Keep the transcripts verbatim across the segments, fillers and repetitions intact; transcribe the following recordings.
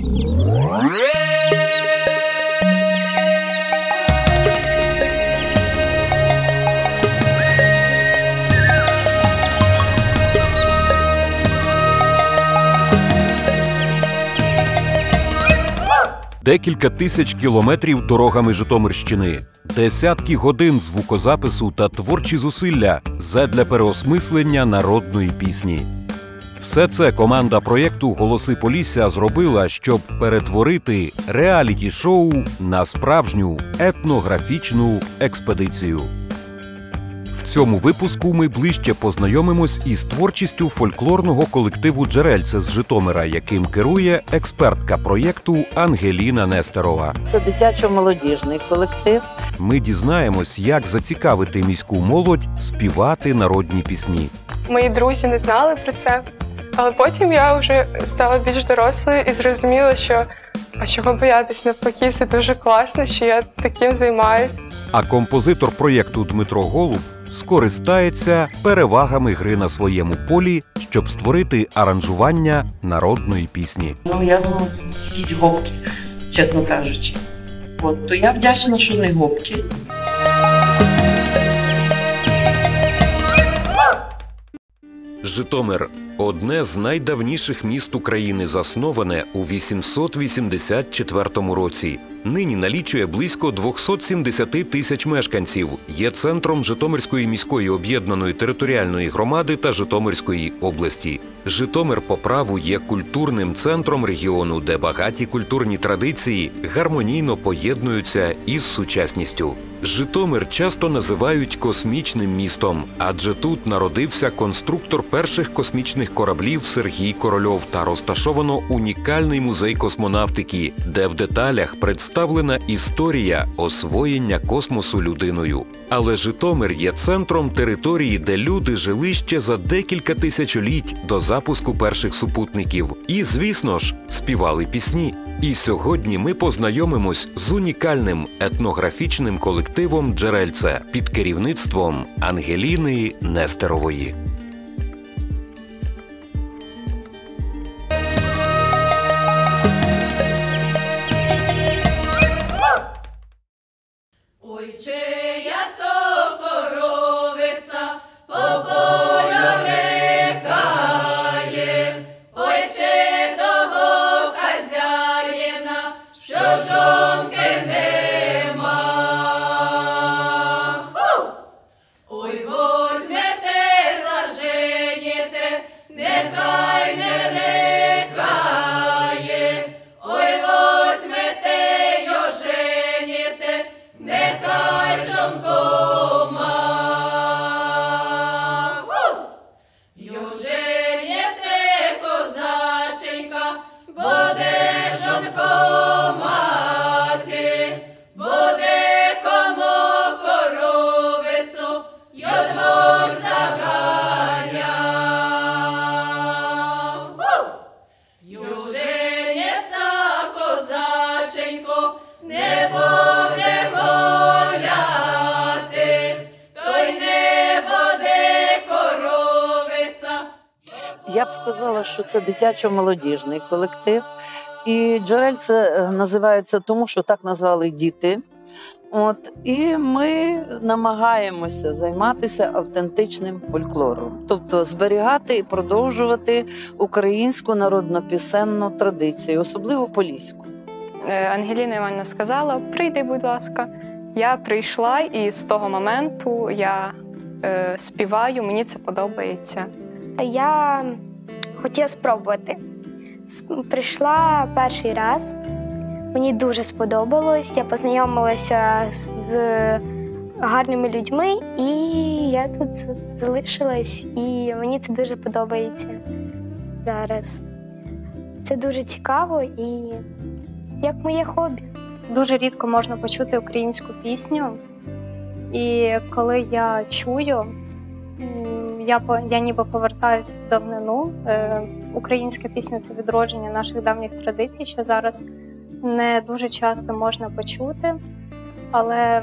Декілька тисяч кілометрів дорогами Житомирщини, десятки годин звукозапису та творчі зусилля задля переосмислення народної пісні. Все це команда проєкту «Голоси Полісся» зробила, щоб перетворити реаліті-шоу на справжню етнографічну експедицію. В цьому випуску ми ближче познайомимось із творчістю фольклорного колективу «Джерельце» з Житомира, яким керує експертка проєкту Ангеліна Нестерова. Це дитячо-молодіжний колектив. Ми дізнаємось, як зацікавити міську молодь співати народні пісні. Мої друзі не знали про це, але потім я вже стала більш дорослою і зрозуміла, що а чого боятись, навпаки, це дуже класно, що я таким займаюсь. А композитор проєкту Дмитро Голуб скористається перевагами гри на своєму полі, щоб створити аранжування народної пісні. Ну, я думала, це якісь гопки, чесно кажучи. От, то я вдячна, що не гопки. Житомир – одне з найдавніших міст України, засноване у вісімсот вісімдесят четвертому році. Нині налічує близько двохсот сімдесяти тисяч мешканців, є центром Житомирської міської об'єднаної територіальної громади та Житомирської області. Житомир по праву є культурним центром регіону, де багаті культурні традиції гармонійно поєднуються із сучасністю. Житомир часто називають космічним містом, адже тут народився конструктор перших космічних кораблів Сергій Корольов та розташовано унікальний музей космонавтики, де в деталях представлена історія освоєння космосу людиною. Але Житомир є центром території, де люди жили ще за декілька тисячоліть до запуску перших супутників. І, звісно ж, співали пісні. І сьогодні ми познайомимось з унікальним етнографічним колективом «Джерельце» під керівництвом Ангеліни Нестерової. Ой, чия то коровиця по полю грекає, ой, чи того хазяїна, що жонки нема. Ой, возьмете, заженіте, нехай не рекає, ой, возьмете, його женіте, нехай жонко ма. Його женіте, козаченька, буде жонко мати, буде кому коровицю, його двор заганяв. Його женіться, козаченько, не буде гуляти, то й не буде коровиця. Я б сказала, що це дитячо-молодіжний колектив. І «Джерельце» називається тому, що так назвали діти. От, і ми намагаємося займатися автентичним фольклором. Тобто зберігати і продовжувати українську народно-пісенну традицію, особливо поліську. Ангеліна Іванівна сказала: прийди, будь ласка. Я прийшла, і з того моменту я е, співаю, мені це подобається. Я хотіла спробувати. Прийшла перший раз, мені дуже сподобалось, я познайомилася з гарними людьми, і я тут залишилась, і мені це дуже подобається зараз. Це дуже цікаво і як моє хобі. Дуже рідко можна почути українську пісню, і коли я чую, я, я ніби повертаюся в давнину. Е, українська пісня – це відродження наших давніх традицій, що зараз не дуже часто можна почути, але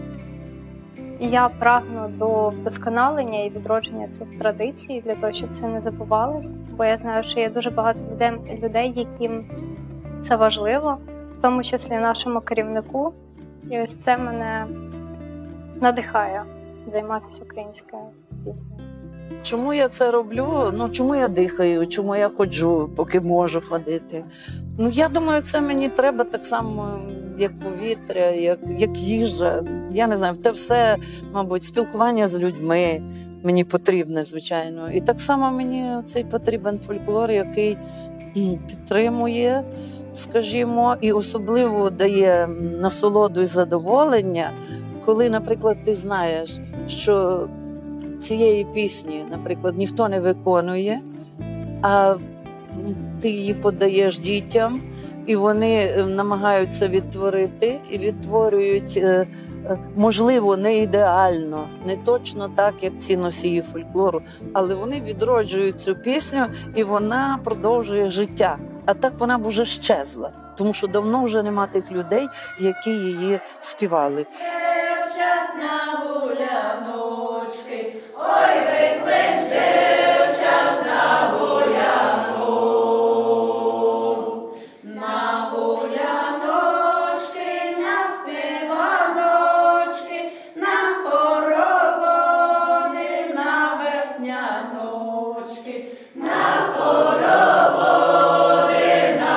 я прагну до вдосконалення і відродження цих традицій, для того, щоб це не забувалось, бо я знаю, що є дуже багато людей, людей які це важливо, в тому числі нашому керівнику. І ось це мене надихає займатися українською піснею. Чому я це роблю? Ну, чому я дихаю, чому я ходжу, поки можу ходити? Ну, я думаю, це мені треба так само, як повітря, як, як їжа. Я не знаю, те все, мабуть, спілкування з людьми мені потрібне, звичайно. І так само мені цей потрібен фольклор, який підтримує, скажімо, і особливо дає насолоду і задоволення, коли, наприклад, ти знаєш, що цієї пісні, наприклад, ніхто не виконує, а ти її подаєш дітям, і вони намагаються відтворити, і відтворюють, можливо, не ідеально, не точно так, як ці носії фольклору, але вони відроджують цю пісню, і вона продовжує життя. А так вона б уже щезла, тому що давно вже нема тих людей, які її співали. Дівчат на гуляночки, ой, виклич дівчат на гулянку. На гуляночки, на співаночки, на хороводи, на весняночки, на хороводи, на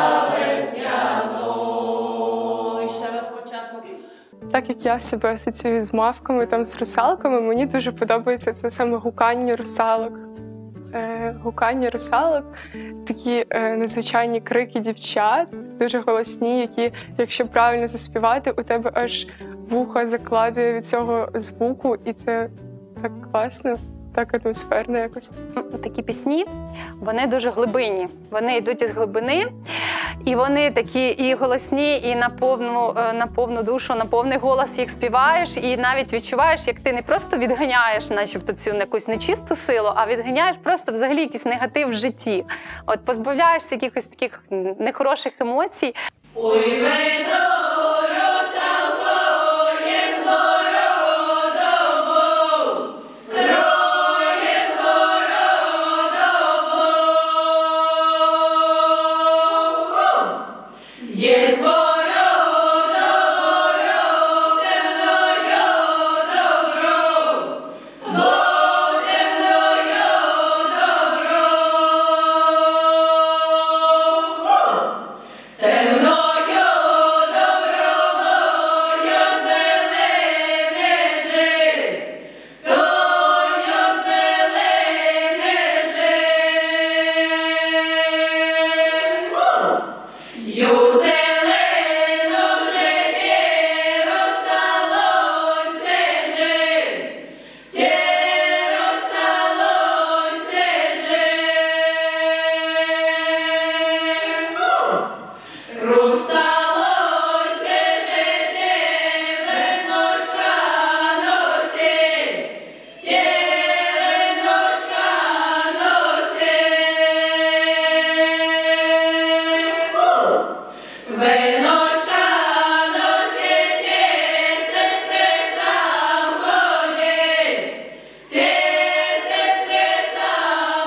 весняночки. Ще раз початок. Так як я себе асоціюю з мавками, там, з русалками, мені дуже подобається це саме гукання русалок. Е, гукання русалок, такі е, надзвичайні крики дівчат, дуже голосні, які, якщо правильно заспівати, у тебе аж вуха закладує від цього звуку, і це так класно, так атмосферно якось. Такі пісні, вони дуже глибинні, вони йдуть із глибини, і вони такі і голосні, і на повну, на повну душу, на повний голос їх співаєш, і навіть відчуваєш, як ти не просто відганяєш начебто цю якусь нечисту силу, а відганяєш просто взагалі якийсь негатив в житті. От позбавляєшся якихось таких нехороших емоцій. Ой, видно, русалко, є згородобу, роє згородобу. Є згородобу, темною добро, бо темною добро. Темною добровою зелене жи, тою зелене жи. Ю зеленом житті русалонце жи, ті русалонце жи. Русалонце житті виношка носить, ті виношка носить. Виношка носить, ті сестрицям ходить, ті сестрицям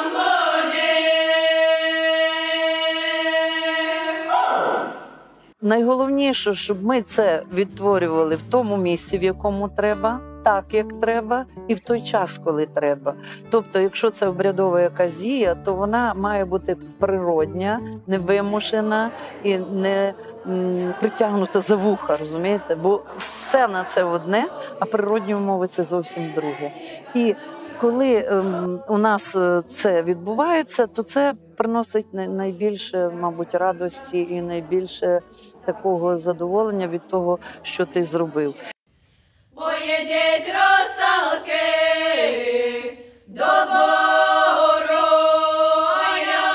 ходить. Найголовніше, щоб ми це відтворювали в тому місці, в якому треба, так, як треба, і в той час, коли треба. Тобто, якщо це обрядова якась дія, то вона має бути природня, невимушена і не м, притягнута за вуха, розумієте? Бо сцена – це одне, а природні умови – це зовсім друге. І коли ем, у нас е, це відбувається, то це приносить най- найбільше, мабуть, радості і найбільше такого задоволення від того, що ти зробив. Поїдіть русалки до бору, а я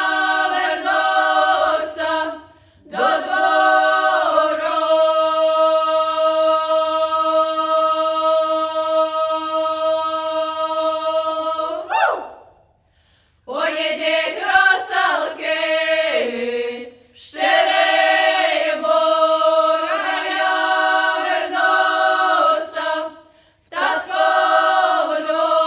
вернуся до двору. Поїдіть русалки в щирий бор, а я вернуся в таткову двор.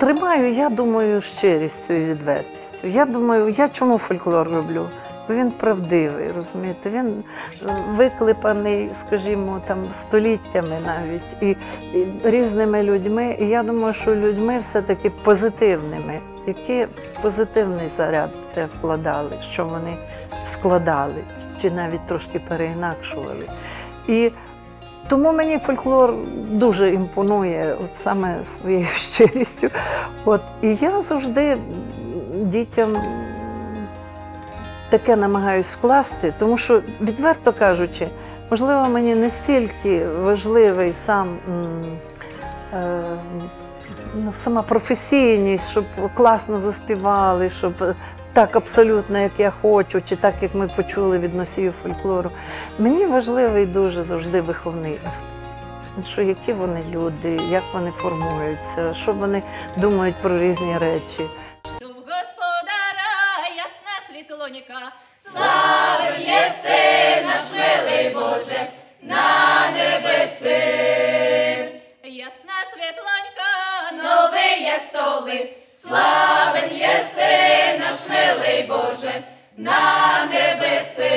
тримаю, я думаю, щирістю і відвертістю. Я думаю, я чому фольклор роблю? Бо він правдивий, розумієте? Він виклипаний, скажімо, там, століттями навіть, і, і різними людьми. І я думаю, що людьми все-таки позитивними, які позитивний заряд в те вкладали, що вони складали, чи навіть трошки переінакшували. І тому мені фольклор дуже імпонує от саме своєю щирістю. От, і я завжди дітям таке намагаюсь вкласти, тому що, відверто кажучи, можливо, мені не стільки важливий сам, е, ну, сама професійність, щоб класно заспівали, щоб так абсолютно, як я хочу, чи так, як ми почули від носіїв фольклору. Мені важливий дуже завжди виховний аспект. Що які вони люди, як вони формуються, що вони думають про різні речі. Щоб Господара ясна світлоніка, славен єси наш милий Боже, на небеси. Ясна світлонька, новий є столи, славен єси наш милий Боже, на небеси.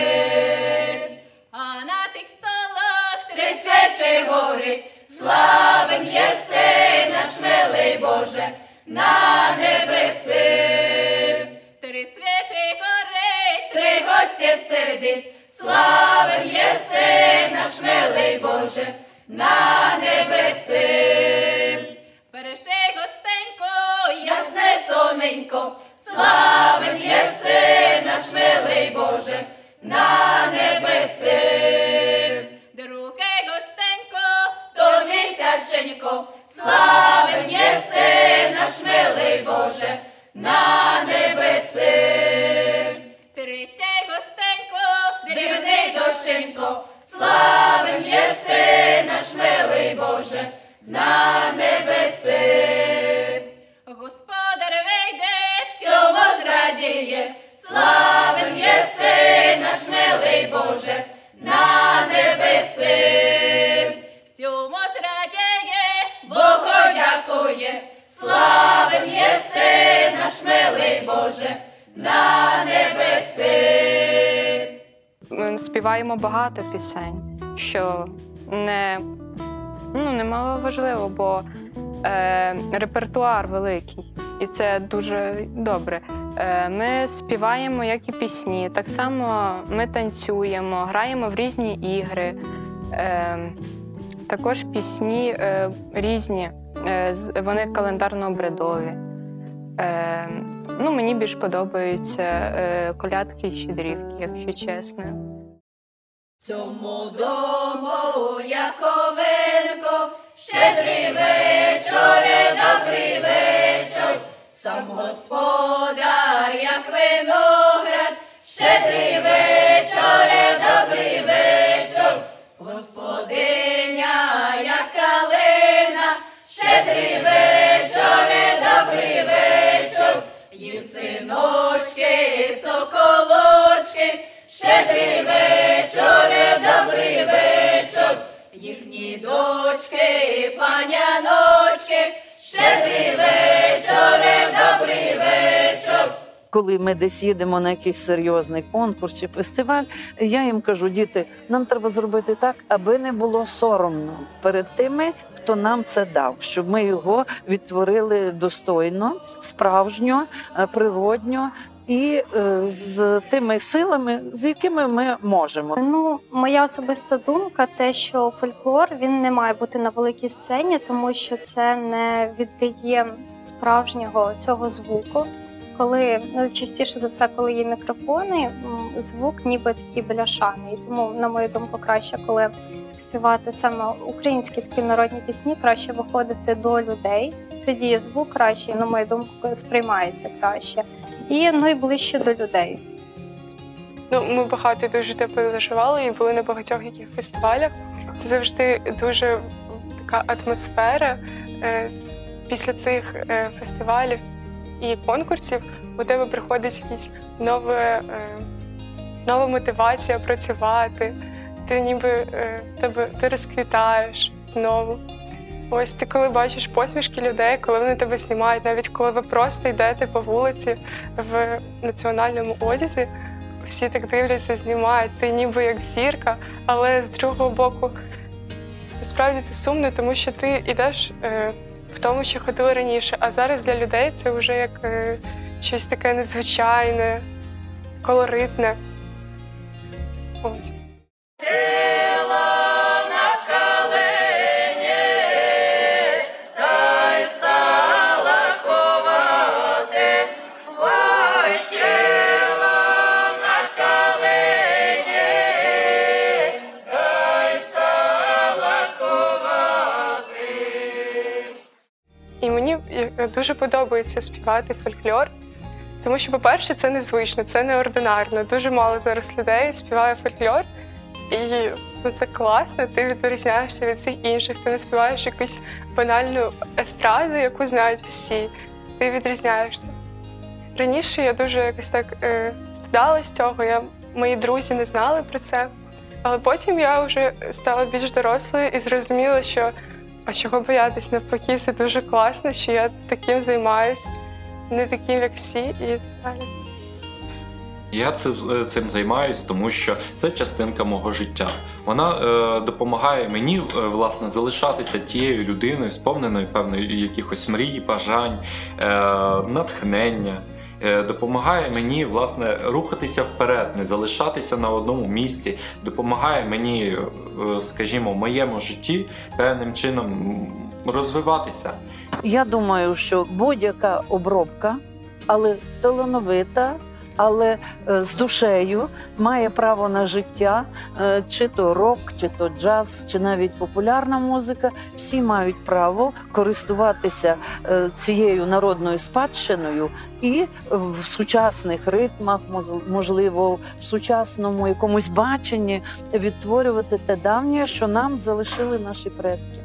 А на тих столах три свечі горить, славен єси наш милий Боже, на небеси. Три свечі горить, три гості сидить, славен єси наш милий Боже, на небеси. Перший гостенько, ясне соненько, славен єси наш милий Боже, на небеси. Другий гостенько, то місяченько, славен єси наш милий Боже, на небеси. Третій гостенько, дивний дощенько, славен єси наш милий Боже, на небеси. Господар вийде, всьому зрадіє, славен єси наш милий Боже, на небеси. Всьому зрадіє, Богу дякує, славен єси наш милий Боже, на небеси. Ми співаємо багато пісень, що не, ну, не мало важливо, бо е, репертуар великий, і це дуже добре. Е, ми співаємо, як і пісні, так само ми танцюємо, граємо в різні ігри, е, також пісні е, різні, е, вони календарно-обрядові. Е, ну, мені більш подобаються е, колядки і щедрівки, якщо чесно. Цьому дому, Яковенко, щедрий вечоре, добрий вечір. Сам господар, як виноград, щедрий вечоре, добрий вечір. Господиня, як калина, щедрий вечоре, добрий вечір. Їх синочки, соколочки, щедрий вечоре, добрий вечір. Їхні дочки, паняночки, щедрий вечоре, добрий вечір. Коли ми десь їдемо на якийсь серйозний конкурс чи фестиваль, я їм кажу: діти, нам треба зробити так, аби не було соромно перед тими, хто нам це дав, щоб ми його відтворили достойно, справжньо, природньо і з тими силами, з якими ми можемо. Ну, моя особиста думка, те, що фольклор, він не має бути на великій сцені, тому що це не віддає справжнього цього звуку. Коли, ну, частіше за все, коли є мікрофони, звук ніби такий бляшаний. І тому, на мою думку, краще, коли співати саме українські такі народні пісні, краще виходити до людей. Тоді звук краще, на мою думку, сприймається краще. І, ну, і ближче до людей. Ну, ми багато дуже тепло заживали і були на багатьох яких фестивалях. Це завжди дуже така атмосфера. Після цих фестивалів і конкурсів у тебе приходить якась нова, нова мотивація працювати. Ти ніби тебе, ти розквітаєш знову. Ось ти коли бачиш посмішки людей, коли вони тебе знімають, навіть коли ви просто йдете по вулиці в національному одязі, всі так дивляться, знімають, ти ніби як зірка, але з другого боку, насправді це сумно, тому що ти йдеш е, в тому, що ходили раніше, а зараз для людей це вже як е, щось таке незвичайне, колоритне. Ось. І мені дуже подобається співати фольклор, тому що, по-перше, це незвично, це неординарно. Дуже мало зараз людей співає фольклор, і ну, це класно, ти відрізняєшся від всіх інших, ти не співаєш якусь банальну естраду, яку знають всі, ти відрізняєшся. Раніше я дуже якось так е, стидалась цього, я, мої друзі не знали про це, але потім я вже стала більш дорослою і зрозуміла, що а чого боятись, навпаки, це дуже класно, що я таким займаюсь, не таким, як всі, і далі. Я цим займаюсь, тому що це частинка мого життя. Вона е, допомагає мені, е, власне, залишатися тією людиною, сповненою певної якихось мрій, бажань, е, натхнення. Е, допомагає мені, власне, рухатися вперед, не залишатися на одному місці. Допомагає мені, е, скажімо, в моєму житті певним чином розвиватися. Я думаю, що будь-яка обробка, але талановита, але з душею, має право на життя, чи то рок, чи то джаз, чи навіть популярна музика. Всі мають право користуватися цією народною спадщиною і в сучасних ритмах, можливо, в сучасному якомусь баченні відтворювати те давнє, що нам залишили наші предки.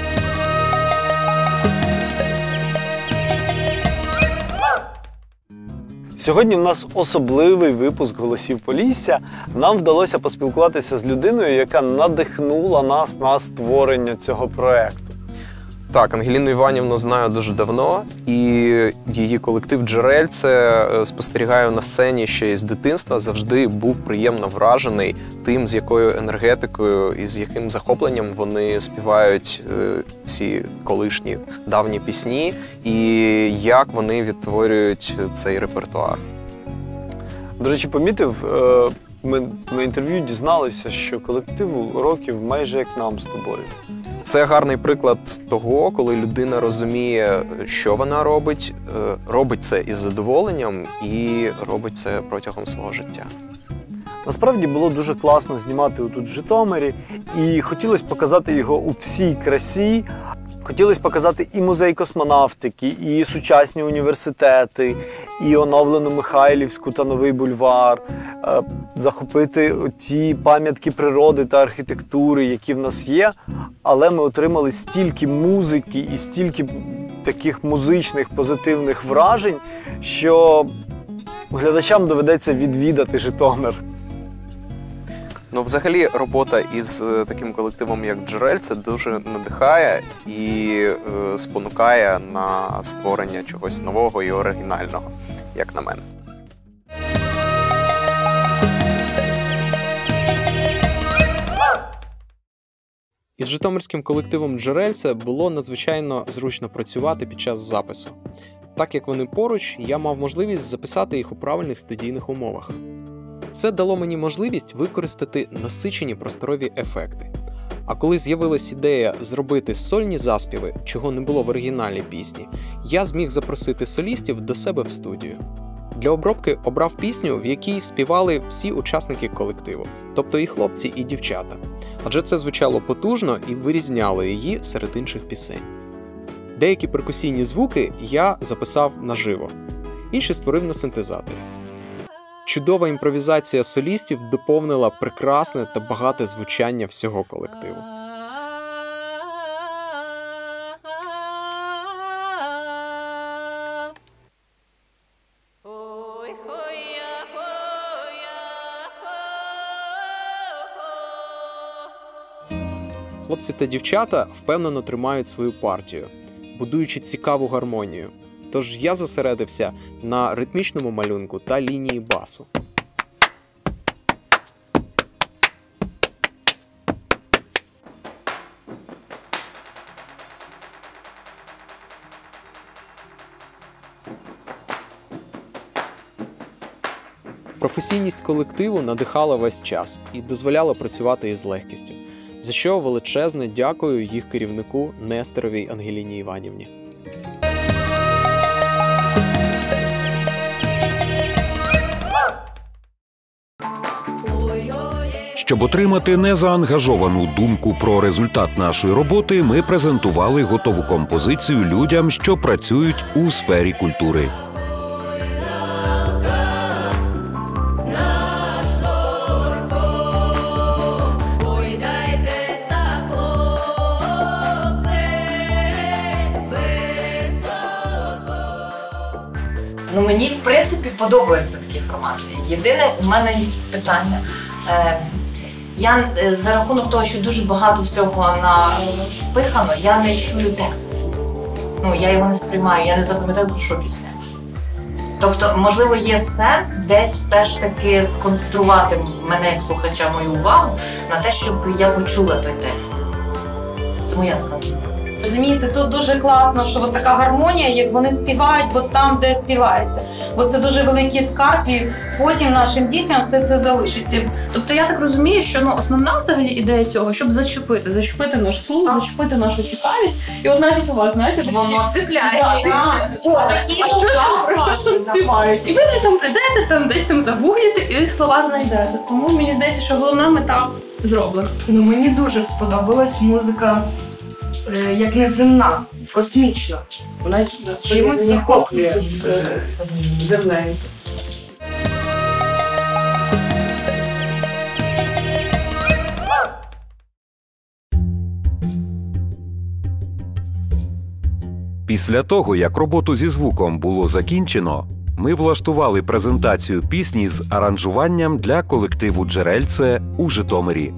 Сьогодні в нас особливий випуск «Голосів Полісся». Нам вдалося поспілкуватися з людиною, яка надихнула нас на створення цього проєкту. Так, Ангеліну Іванівну знаю дуже давно, і її колектив «Джерельце» спостерігаю на сцені ще із дитинства, завжди був приємно вражений тим, з якою енергетикою і з яким захопленням вони співають ці колишні давні пісні, і як вони відтворюють цей репертуар. До речі, помітив, ми на інтерв'ю дізналися, що колективу років майже як нам з тобою. Це гарний приклад того, коли людина розуміє, що вона робить, робить це із задоволенням і робить це протягом свого життя. Насправді було дуже класно знімати тут в Житомирі, і хотілося показати його у всій красі. Хотілося показати і музей космонавтики, і сучасні університети, і оновлену Михайлівську та Новий бульвар, захопити ті пам'ятки природи та архітектури, які в нас є, але ми отримали стільки музики і стільки таких музичних позитивних вражень, що глядачам доведеться відвідати Житомир. Ну, взагалі, робота із таким колективом, як «Джерельце», дуже надихає і е, спонукає на створення чогось нового і оригінального, як на мене. Із житомирським колективом «Джерельце» було надзвичайно зручно працювати під час запису. Так як вони поруч, я мав можливість записати їх у правильних студійних умовах. Це дало мені можливість використати насичені просторові ефекти. А коли з'явилась ідея зробити сольні заспіви, чого не було в оригінальній пісні, я зміг запросити солістів до себе в студію. Для обробки обрав пісню, в якій співали всі учасники колективу, тобто і хлопці, і дівчата. Адже це звучало потужно і вирізняло її серед інших пісень. Деякі перкусійні звуки я записав наживо, інші створив на синтезаторі. Чудова імпровізація солістів доповнила прекрасне та багате звучання всього колективу. Хлопці та дівчата впевнено тримають свою партію, будуючи цікаву гармонію. Тож я зосередився на ритмічному малюнку та лінії басу. Професійність колективу надихала весь час і дозволяла працювати із легкістю, за що величезне дякую їх керівнику Нестеровій Ангеліні Іванівні. Щоб отримати незаангажовану думку про результат нашої роботи, ми презентували готову композицію людям, що працюють у сфері культури. Ну, мені, в принципі, подобається такий формат. Єдине, у мене питання. Е, я за рахунок того, що дуже багато всього напихано, я не чую текст. Ну, я його не сприймаю, я не запам'ятаю, про що пісня. Тобто, можливо, є сенс десь все ж таки сконцентрувати мене, як слухача, мою увагу на те, щоб я почула той текст. Це моя така думка. Розумієте, тут дуже класно, що от така гармонія, як вони співають, от там, де співається. Бо це дуже великий скарб, і потім нашим дітям все це залишиться. Тобто я так розумію, що ну, основна взагалі ідея цього, щоб зачепити, зачепити наш слух, зачепити нашу цікавість. І от навіть у вас, знаєте, воно цепляє. А що ж там співають? І ви там прийдете, там десь там загуглите і слова знайдете. Тому мені здається, що головна мета зроблена. Ну, мені дуже сподобалась музика, як неземна, космічна. Вона чимось захоплює землею. Після того, як роботу зі звуком було закінчено, ми влаштували презентацію пісні з аранжуванням для колективу «Джерельце» у Житомирі.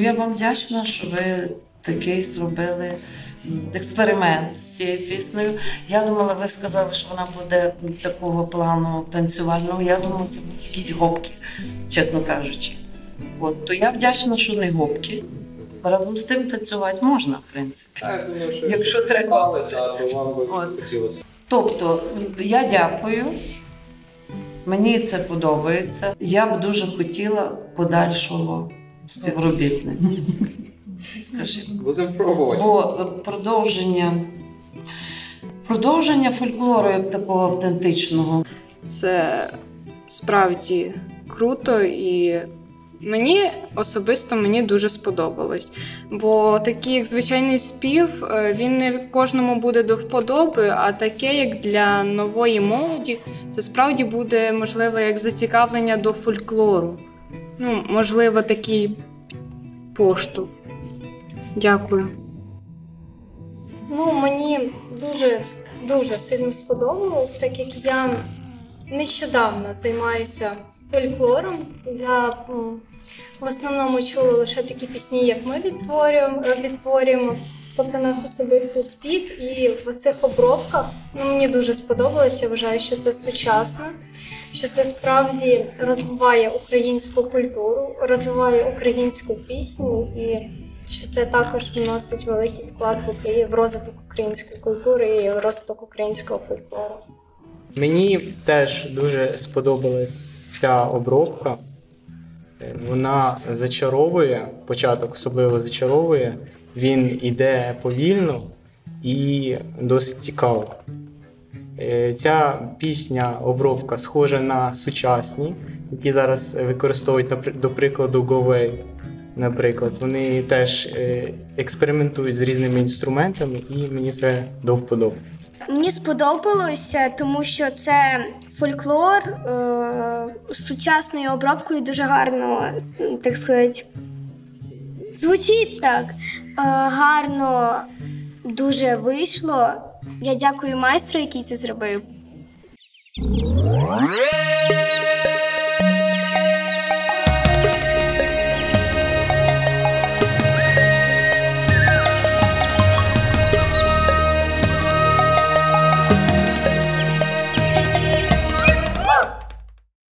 я вам вдячна, що ви такий зробили експеримент з цією піснею. Я думала, ви сказали, що вона буде такого плану танцювального. Я думала, це будуть якісь гопки, чесно кажучи. От, то я вдячна, що не гопки. Разом з тим танцювати можна, в принципі. Так, думаю, що якщо треба. Вам би хотілося. Тобто, я дякую. Мені це подобається. Я б дуже хотіла подальшого співробітництва. Скажи. Будемо пробувати. Бо продовження, продовження фольклору як такого автентичного. Це справді круто і мені особисто мені дуже сподобалось. Бо такий, як звичайний спів, він не кожному буде до вподоби, а таке, як для нової молоді, це справді буде, можливо, як зацікавлення до фольклору. Ну, можливо, такий поштовх. Дякую. Ну, мені дуже, дуже сильно сподобалось, так як я нещодавно займаюся фольклором. Я м, в основному чула лише такі пісні, як ми відтворюємо, відтворюємо тобто на особистий спів. І в цих обробках ну, мені дуже сподобалося. Я вважаю, що це сучасно, що це справді розвиває українську культуру, розвиває українську пісню і що це також вносить великий вклад в розвиток української культури і в розвиток українського фольклору. Мені теж дуже сподобалась ця обробка. Вона зачаровує, початок особливо зачаровує, він іде повільно і досить цікаво. Ця пісня, обробка схожа на сучасні, які зараз використовують, до прикладу, Говей. Наприклад, вони теж експериментують з різними інструментами, і мені це до вподоби. Мені сподобалося, тому що це фольклор е- з сучасною обробкою дуже гарно, так сказати, звучить так. Е- гарно дуже вийшло. Я дякую майстру, який це зробив. Red